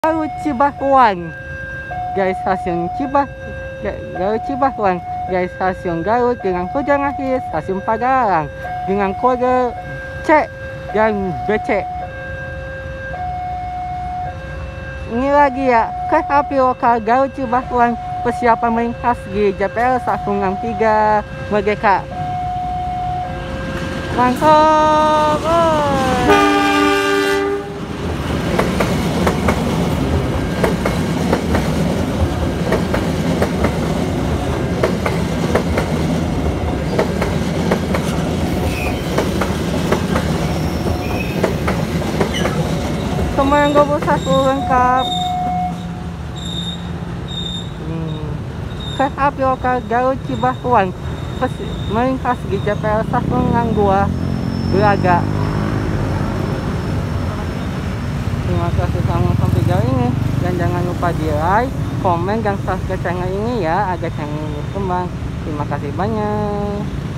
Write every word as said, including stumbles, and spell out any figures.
Garut Cibahuan, guys, stasiun Cibah Garut Cibahuan, guys, stasiun Garut dengan kode akhir stasiun Padalarang dengan kode C dan B C. Ini lagi ya, kereta api lokal Garut Cibahuan persiapan melintas di J P L seratus enam puluh tiga Merdeka. Mantap! Oh. Semua yang dua puluh satu lengkap. Hmm. Kereta api lokal Garut Cibahuan melintas di J P L seratus enam puluh dua Braga. Terima kasih kamu sampai jauh ini, dan jangan lupa di like, komen, dan subscribe channel ini ya agar channel ini berkembang. Terima kasih banyak.